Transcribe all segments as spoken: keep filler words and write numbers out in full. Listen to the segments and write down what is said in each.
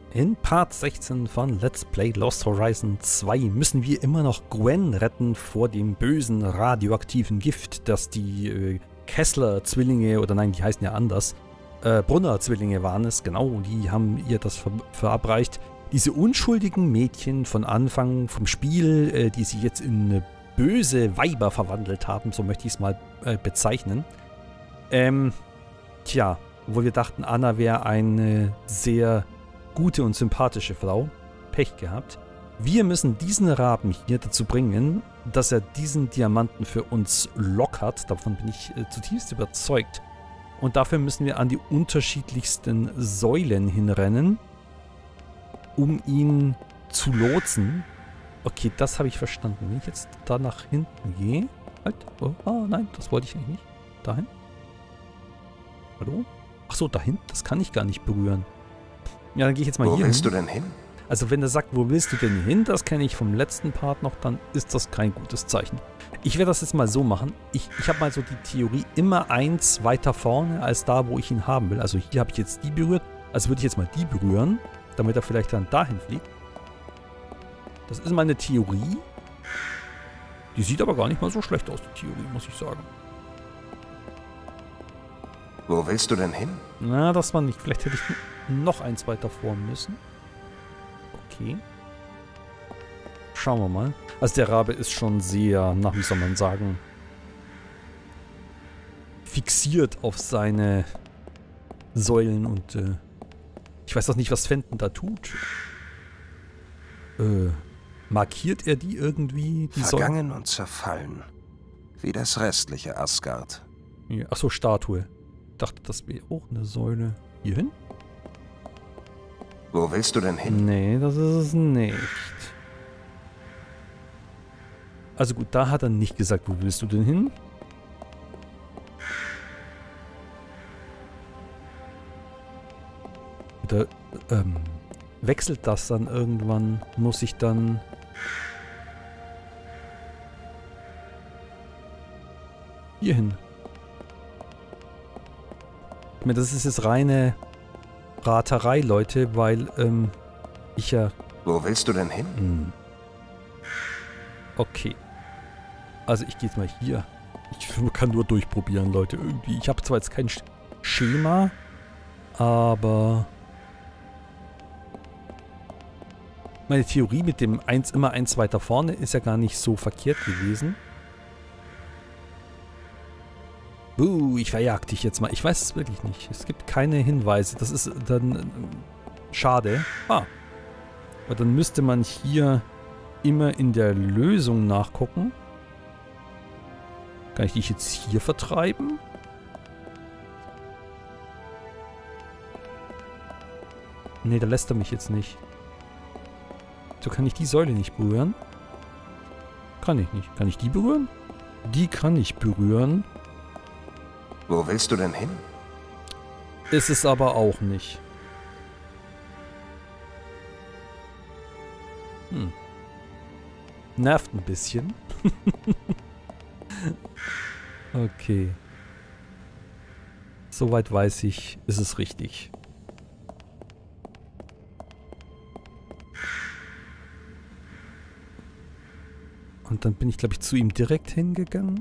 In Part sechzehn von Let's Play Lost Horizon zwei müssen wir immer noch Gwen retten vor dem bösen radioaktiven Gift, das die äh, Kessler-Zwillinge, oder nein, die heißen ja anders, äh, Brunner-Zwillinge waren es, genau, die haben ihr das ver verabreicht. Diese unschuldigen Mädchen von Anfang vom Spiel, äh, die sich jetzt in äh, böse Weiber verwandelt haben, so möchte ich es mal äh, bezeichnen. Ähm, tja, obwohl wir dachten, Anna wäre eine sehr gute und sympathische Frau. Pech gehabt. Wir müssen diesen Raben hier dazu bringen, dass er diesen Diamanten für uns lockert. Davon bin ich äh, zutiefst überzeugt. Und dafür müssen wir an die unterschiedlichsten Säulen hinrennen, um ihn zu lotsen. Okay, das habe ich verstanden. Wenn ich jetzt da nach hinten gehe... Halt. Oh, oh nein, das wollte ich eigentlich nicht. Dahin? Hallo? Achso, dahin? Das kann ich gar nicht berühren. Ja, dann gehe ich jetzt mal wo hier hin. Wo willst du denn hin? Also wenn er sagt, wo willst du denn hin, das kenne ich vom letzten Part noch, dann ist das kein gutes Zeichen. Ich werde das jetzt mal so machen. Ich, ich habe mal so die Theorie, immer eins weiter vorne als da, wo ich ihn haben will. Also hier habe ich jetzt die berührt, also würde ich jetzt mal die berühren, damit er vielleicht dann dahin fliegt. Das ist meine Theorie. Die sieht aber gar nicht mal so schlecht aus, die Theorie, muss ich sagen. Wo willst du denn hin? Na, das war nicht. Vielleicht hätte ich noch eins weiter vor müssen. Okay. Schauen wir mal. Also der Rabe ist schon sehr, na, wie soll man sagen, fixiert auf seine Säulen und äh, ich weiß auch nicht, was Fenton da tut. Äh, markiert er die irgendwie? Die Vergangen und zerfallen. Wie das restliche Asgard. Ja, achso, Statue. Ich dachte, das wäre auch eine Säule. Hier hin? Wo willst du denn hin? Nee, das ist es nicht. Also gut, da hat er nicht gesagt, wo willst du denn hin? Oder ähm, wechselt das dann irgendwann? Muss ich dann... hier hin? Ich meine, das ist jetzt reine Raterei, Leute, weil ähm, ich ja... Wo willst du denn hin? Hm. Okay. Also ich gehe jetzt mal hier. Ich kann nur durchprobieren, Leute. Irgendwie. Ich habe zwar jetzt kein Sch Schema, aber... meine Theorie mit dem eins immer eins weiter vorne ist ja gar nicht so verkehrt gewesen. Buh, ich verjag dich jetzt mal. Ich weiß es wirklich nicht. Es gibt keine Hinweise. Das ist dann äh, schade. Ah. Aber dann müsste man hier immer in der Lösung nachgucken. Kann ich dich jetzt hier vertreiben? Nee, da lässt er mich jetzt nicht. So kann ich die Säule nicht berühren. Kann ich nicht. Kann ich die berühren? Die kann ich berühren. Wo willst du denn hin? Ist es aber auch nicht. Hm. Nervt ein bisschen. Okay. Soweit weiß ich, ist es richtig. Und dann bin ich, glaube ich, zu ihm direkt hingegangen.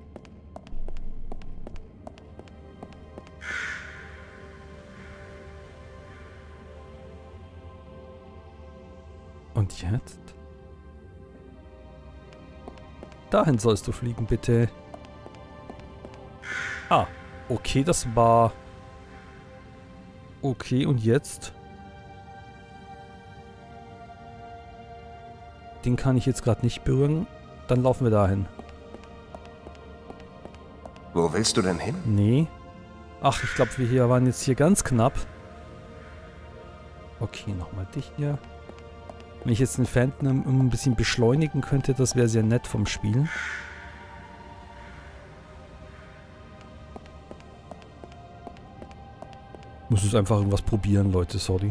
Und jetzt? Dahin sollst du fliegen, bitte. Ah, okay, das war... okay, und jetzt? Den kann ich jetzt gerade nicht berühren. Dann laufen wir dahin. Wo willst du denn hin? Nee. Ach, ich glaube, wir hier waren jetzt hier ganz knapp. Okay, nochmal dich hier. Wenn ich jetzt den Phantom ein bisschen beschleunigen könnte, das wäre sehr nett vom Spiel. Muss es einfach irgendwas probieren, Leute, sorry.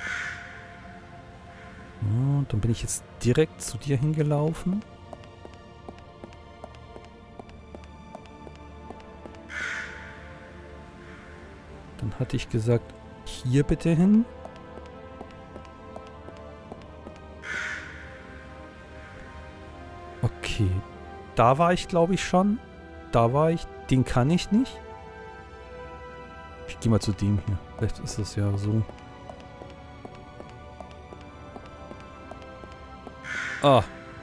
Ja, dann bin ich jetzt direkt zu dir hingelaufen. Dann hatte ich gesagt, hier bitte hin. Okay. Da war ich, glaube ich, schon. Da war ich. Den kann ich nicht. Ich gehe mal zu dem hier. Vielleicht ist das ja so. Ah.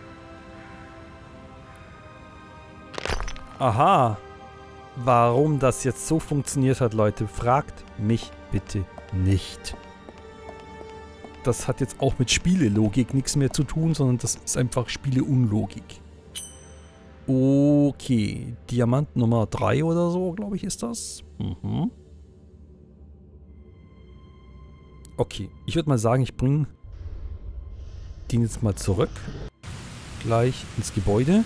Aha. Warum das jetzt so funktioniert hat, Leute, fragt mich bitte nicht. Das hat jetzt auch mit Spielelogik nichts mehr zu tun, sondern das ist einfach Spieleunlogik. Okay, Diamant Nummer drei oder so, glaube ich, ist das. Mhm. Okay, ich würde mal sagen, ich bringe den jetzt mal zurück. Gleich ins Gebäude.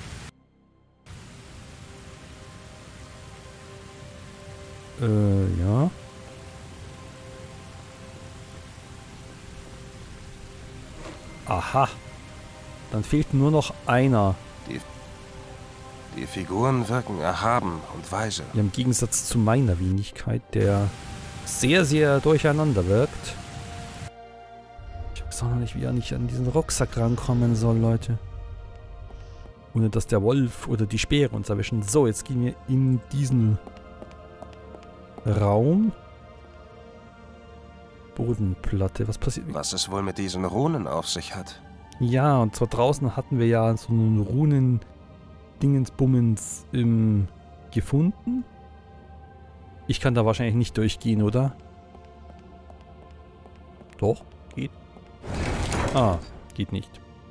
Äh, ja. Aha. Dann fehlt nur noch einer. Die, die Figuren wirken erhaben und weise. Ja, im Gegensatz zu meiner Wenigkeit, der sehr, sehr durcheinander wirkt. Ich weiß auch noch nicht, wie er nicht an diesen Rucksack rankommen soll, Leute. Ohne dass der Wolf oder die Speere uns erwischen. So, jetzt gehen wir in diesen Raum. Bodenplatte. Was passiert? Was es wohl mit diesen Runen auf sich hat. Ja, und zwar draußen hatten wir ja so einen Runen-Dingensbummens ähm, gefunden. Ich kann da wahrscheinlich nicht durchgehen, oder? Doch, geht. Ah, geht nicht.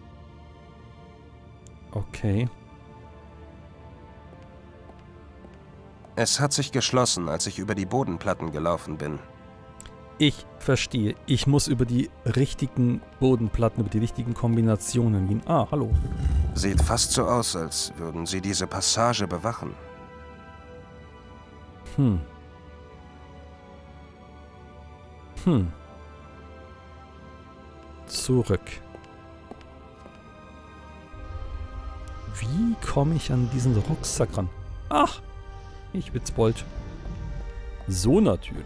Okay. Es hat sich geschlossen, als ich über die Bodenplatten gelaufen bin. Ich verstehe. Ich muss über die richtigen Bodenplatten, über die richtigen Kombinationen gehen. Ah, hallo. Sieht fast so aus, als würden sie diese Passage bewachen. Hm. Hm. Zurück. Wie komme ich an diesen Rucksack ran? Ach, ich Witzbold. So natürlich.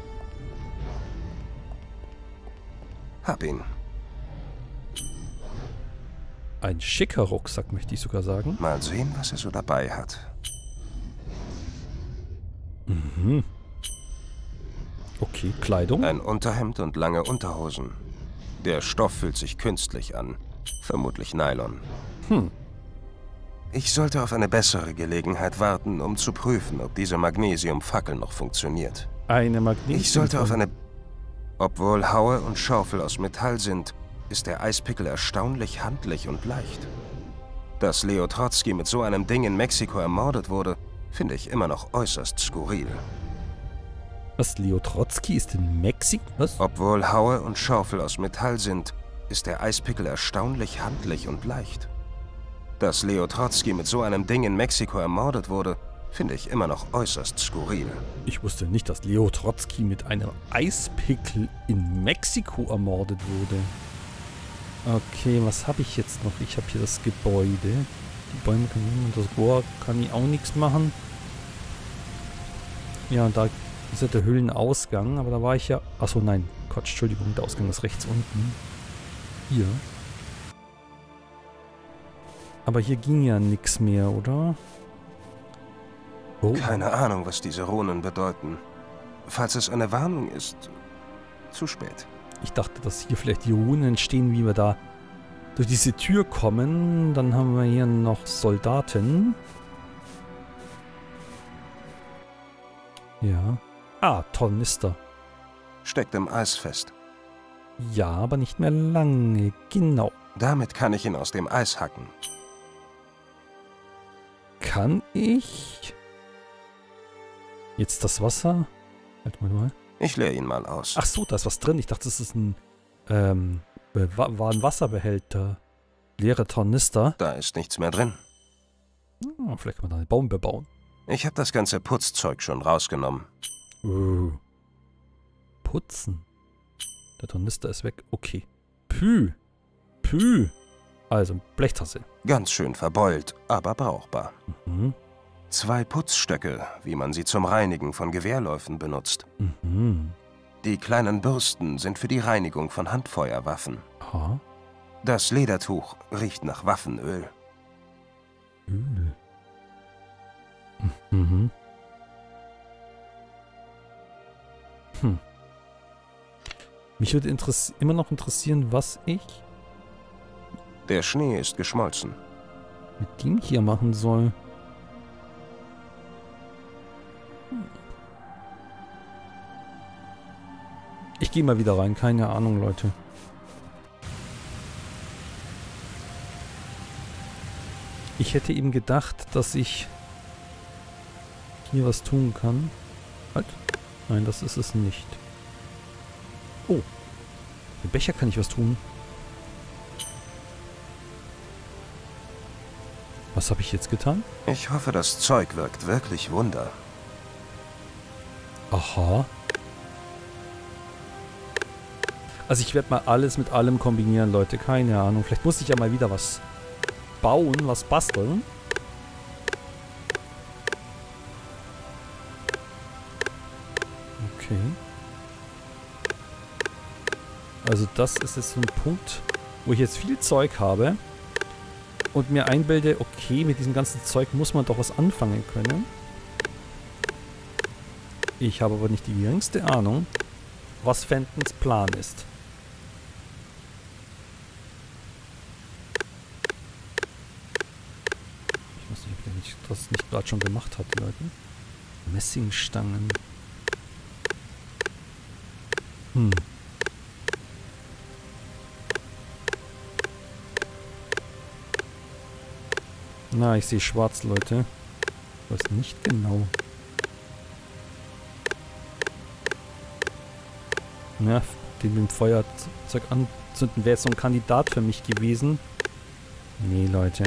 Hab ihn. Ein schicker Rucksack, möchte ich sogar sagen. Mal sehen, was er so dabei hat. Mhm. Okay, Kleidung. Ein Unterhemd und lange Unterhosen. Der Stoff fühlt sich künstlich an. Vermutlich Nylon. Hm. Ich sollte auf eine bessere Gelegenheit warten, um zu prüfen, ob diese Magnesiumfackel noch funktioniert. Eine Magnesium. Ich sollte auf eine... Obwohl Haue und Schaufel aus Metall sind, ist der Eispickel erstaunlich handlich und leicht. Dass Leo Trotsky mit so einem Ding in Mexiko ermordet wurde, finde ich immer noch äußerst skurril. Was, Leo Trotsky ist in Mexiko? Was? Obwohl Haue und Schaufel aus Metall sind, ist der Eispickel erstaunlich handlich und leicht. Dass Leo Trotsky mit so einem Ding in Mexiko ermordet wurde, finde ich immer noch äußerst skurril. Ich wusste nicht, dass Leo Trotsky mit einem Eispickel in Mexiko ermordet wurde. Okay, was habe ich jetzt noch? Ich habe hier das Gebäude. Die Bäume kann niemand, das Rohr kann ich auch nichts machen. Ja, und da ist ja der Höhlenausgang, aber da war ich ja... Achso, nein, Quatsch, Entschuldigung, der Ausgang ist rechts unten. Hier. Aber hier ging ja nichts mehr, oder? Oh. Keine Ahnung, was diese Runen bedeuten. Falls es eine Warnung ist, zu spät. Ich dachte, dass hier vielleicht die Runen stehen, wie wir da durch diese Tür kommen. Dann haben wir hier noch Soldaten. Ja. Ah, Tornister. Steckt im Eis fest. Ja, aber nicht mehr lange. Genau. Damit kann ich ihn aus dem Eis hacken. Kann ich... Jetzt das Wasser? Halt mal mal. Ich leere ihn mal aus. Ach so, da ist was drin. Ich dachte, das ist ein... Ähm... war ein Wasserbehälter. Leere Tornister. Da ist nichts mehr drin. Oh, vielleicht kann man da einen Baum bebauen. Ich habe das ganze Putzzeug schon rausgenommen. Oh. Putzen. Der Tornister ist weg. Okay. Pü. Pü. Also, Blechtasse. Ganz schön verbeult, aber brauchbar. Mhm. Zwei Putzstöcke, wie man sie zum Reinigen von Gewehrläufen benutzt. Mhm. Die kleinen Bürsten sind für die Reinigung von Handfeuerwaffen. Aha. Das Ledertuch riecht nach Waffenöl. Öl. Mhm. Hm. Mich würde immer noch interessieren, was ich Der Schnee ist geschmolzen. mit dem hier machen soll. Ich gehe mal wieder rein, keine Ahnung, Leute. Ich hätte eben gedacht, dass ich hier was tun kann. Halt. Nein, das ist es nicht. Oh. Mit Becher kann ich was tun. Was habe ich jetzt getan? Ich hoffe, das Zeug wirkt wirklich Wunder. Aha. Also ich werde mal alles mit allem kombinieren, Leute. Keine Ahnung. Vielleicht muss ich ja mal wieder was bauen, was basteln. Okay. Also das ist jetzt so ein Punkt, wo ich jetzt viel Zeug habe und mir einbilde, okay, mit diesem ganzen Zeug muss man doch was anfangen können. Ich habe aber nicht die geringste Ahnung, was Fentons Plan ist. Ich weiß nicht, ob der nicht, das nicht gerade schon gemacht hat, die Leute. Messingstangen. Hm. Na, ich sehe schwarz, Leute. Ich weiß nicht genau. Ja, den mit dem Feuerzeug anzünden wäre jetzt so ein Kandidat für mich gewesen. Nee, Leute.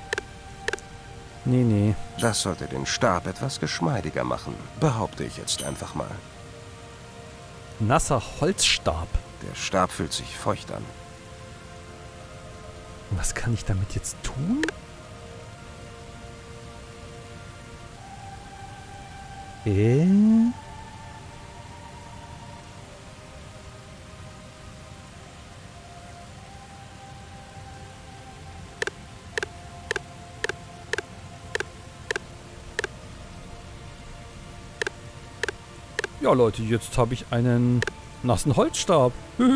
Nee, nee. Das sollte den Stab etwas geschmeidiger machen, behaupte ich jetzt einfach mal. Nasser Holzstab. Der Stab fühlt sich feucht an. Was kann ich damit jetzt tun? Äh? Ja, Leute, jetzt habe ich einen nassen Holzstab.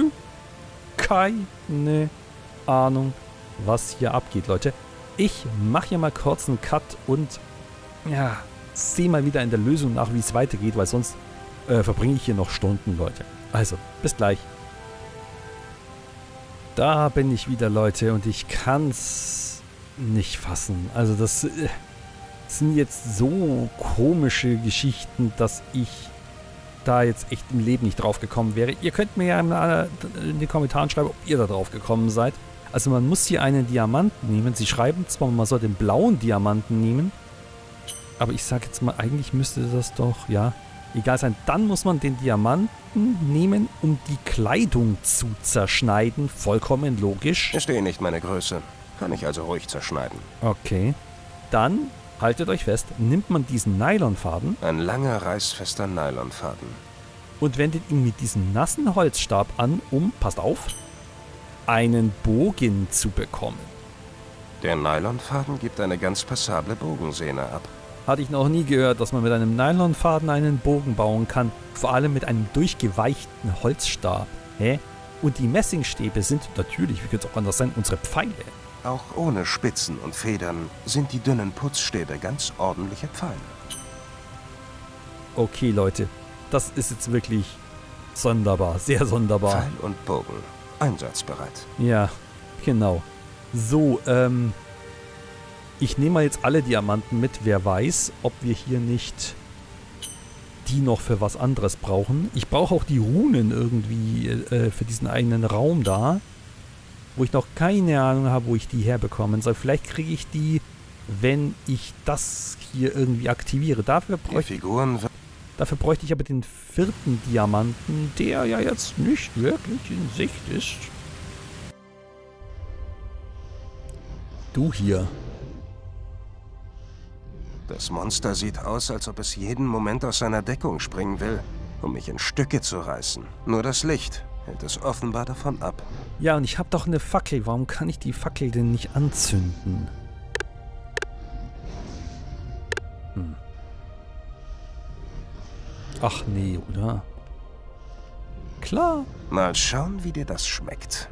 Keine Ahnung, was hier abgeht, Leute. Ich mache hier mal kurz einen Cut und ja, sehe mal wieder in der Lösung nach, wie es weitergeht, weil sonst äh, verbringe ich hier noch Stunden, Leute. Also, bis gleich. Da bin ich wieder, Leute, und ich kann's nicht fassen. Also das äh, sind jetzt so komische Geschichten, dass ich da jetzt echt im Leben nicht drauf gekommen wäre. Ihr könnt mir ja in den Kommentaren schreiben, ob ihr da drauf gekommen seid. Also man muss hier einen Diamanten nehmen. Sie schreiben zwar, man soll den blauen Diamanten nehmen, aber ich sage jetzt mal, eigentlich müsste das doch, ja, egal sein. Dann muss man den Diamanten nehmen, um die Kleidung zu zerschneiden. Vollkommen logisch. Ist eh nicht meine Größe. Kann ich also ruhig zerschneiden. Okay. Dann, haltet euch fest, nimmt man diesen Nylonfaden. Ein langer, reißfester Nylonfaden. Und wendet ihn mit diesem nassen Holzstab an, um, passt auf, einen Bogen zu bekommen. Der Nylonfaden gibt eine ganz passable Bogensehne ab. Hatte ich noch nie gehört, dass man mit einem Nylonfaden einen Bogen bauen kann. Vor allem mit einem durchgeweichten Holzstab. Hä? Und die Messingstäbe sind natürlich, wie könnte es auch anders sein, unsere Pfeile. Auch ohne Spitzen und Federn sind die dünnen Putzstäbe ganz ordentliche Pfeile. Okay, Leute. Das ist jetzt wirklich sonderbar. Sehr sonderbar. Pfeil und Bogen. Einsatzbereit. Ja, genau. So, ähm... ich nehme mal jetzt alle Diamanten mit. Wer weiß, ob wir hier nicht die noch für was anderes brauchen. Ich brauche auch die Runen irgendwie äh, für diesen eigenen Raum da, wo ich noch keine Ahnung habe, wo ich die herbekommen soll. Vielleicht kriege ich die, wenn ich das hier irgendwie aktiviere. Dafür bräuchte, Figuren dafür bräuchte ich aber den vierten Diamanten, der ja jetzt nicht wirklich in Sicht ist. Du hier. Das Monster sieht aus, als ob es jeden Moment aus seiner Deckung springen will, um mich in Stücke zu reißen. Nur das Licht hält es offenbar davon ab. Ja, und ich habe doch eine Fackel. Warum kann ich die Fackel denn nicht anzünden? Ach nee, oder? Klar. Mal schauen, wie dir das schmeckt.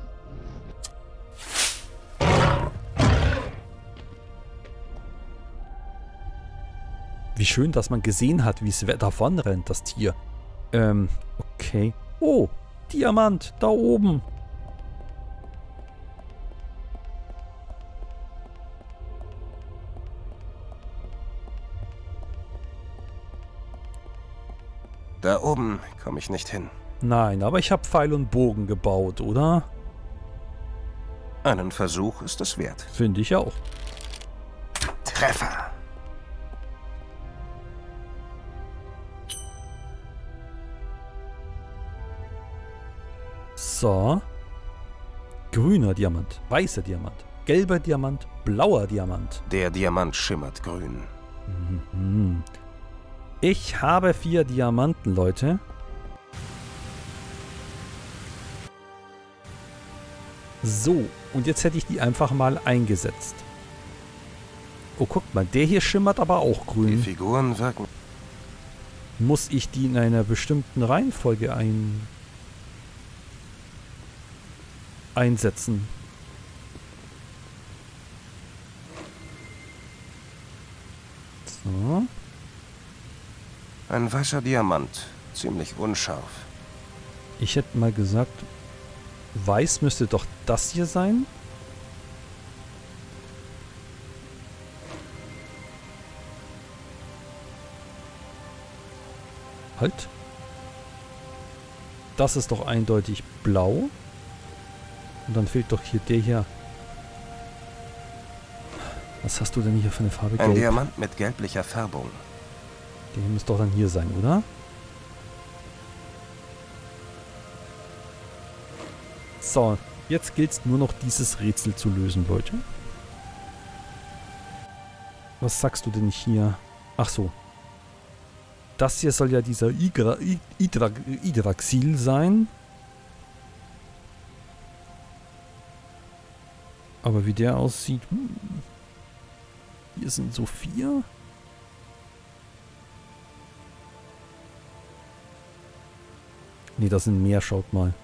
Wie schön, dass man gesehen hat, wie es davon rennt, das Tier. Ähm, okay. Oh, Diamant, da oben. Da oben komme ich nicht hin. Nein, aber ich habe Pfeil und Bogen gebaut, oder? Einen Versuch ist es wert. Finde ich auch. Treffer. So. Grüner Diamant, weißer Diamant, gelber Diamant, blauer Diamant. Der Diamant schimmert grün. Mhm. Ich habe vier Diamanten, Leute. So, und jetzt hätte ich die einfach mal eingesetzt. Oh, guck mal, der hier schimmert aber auch grün. Die Figuren wirken... Muss ich die in einer bestimmten Reihenfolge ein... einsetzen? So. Ein weißer Diamant. Ziemlich unscharf. Ich hätte mal gesagt, weiß müsste doch das hier sein. Halt. Das ist doch eindeutig blau. Und dann fehlt doch hier der hier. Was hast du denn hier für eine Farbe? Ein Gelb. Diamant mit gelblicher Färbung. Der muss doch dann hier sein, oder? So, jetzt gilt es nur noch dieses Rätsel zu lösen, Leute. Was sagst du denn hier? Ach so. Das hier soll ja dieser Igra, Idra, Idraxil sein. Aber wie der aussieht... Hm, hier sind so vier. Ne, das sind mehr, schaut mal.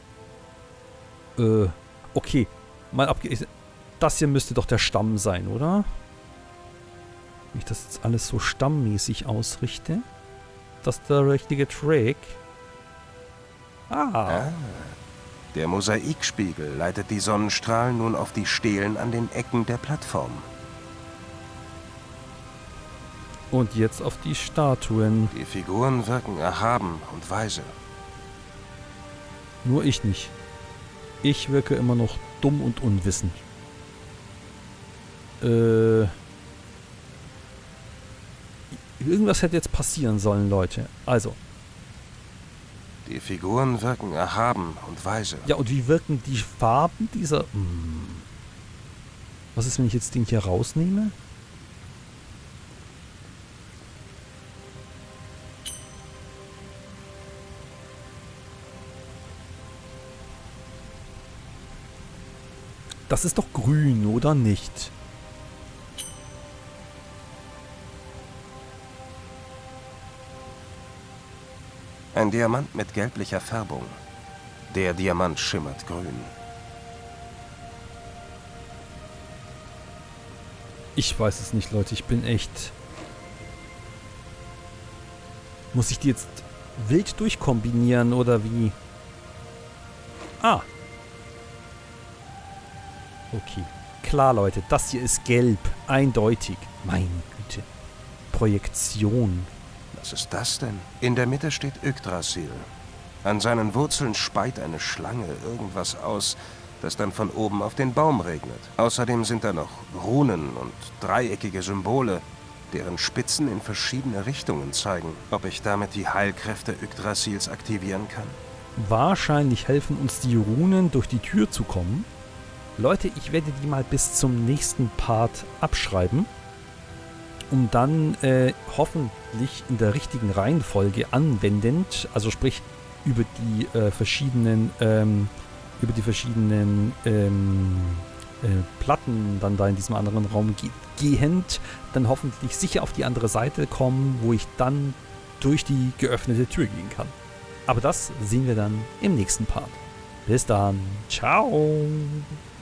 Äh, okay. Mal abge... Das hier müsste doch der Stamm sein, oder? Wenn ich das jetzt alles so stammmäßig ausrichte. Das ist der richtige Trick. Ah. Ah. Der Mosaikspiegel leitet die Sonnenstrahlen nun auf die Stelen an den Ecken der Plattform. Und jetzt auf die Statuen. Die Figuren wirken erhaben und weise. Nur ich nicht. Ich wirke immer noch dumm und unwissend. Äh... Irgendwas hätte jetzt passieren sollen, Leute. Also. Die Figuren wirken erhaben und weise. Ja, und wie wirken die Farben dieser... Hm. Was ist, wenn ich jetzt den hier rausnehme? Das ist doch grün, oder nicht? Ein Diamant mit gelblicher Färbung. Der Diamant schimmert grün. Ich weiß es nicht, Leute. Ich bin echt... Muss ich die jetzt wild durchkombinieren, oder wie? Ah. Okay. Klar, Leute. Das hier ist gelb. Eindeutig. Meine Güte. Projektion. Was ist das denn? In der Mitte steht Yggdrasil. An seinen Wurzeln speit eine Schlange irgendwas aus, das dann von oben auf den Baum regnet. Außerdem sind da noch Runen und dreieckige Symbole, deren Spitzen in verschiedene Richtungen zeigen. Ob ich damit die Heilkräfte Yggdrasils aktivieren kann? Wahrscheinlich helfen uns die Runen, durch die Tür zu kommen. Leute, ich werde die mal bis zum nächsten Part abschreiben, um dann äh, hoffentlich in der richtigen Reihenfolge anwendend, also sprich über die äh, verschiedenen ähm, über die verschiedenen ähm, äh, Platten dann da in diesem anderen Raum ge gehend, dann hoffentlich sicher auf die andere Seite kommen, wo ich dann durch die geöffnete Tür gehen kann. Aber das sehen wir dann im nächsten Part. Bis dann. Ciao.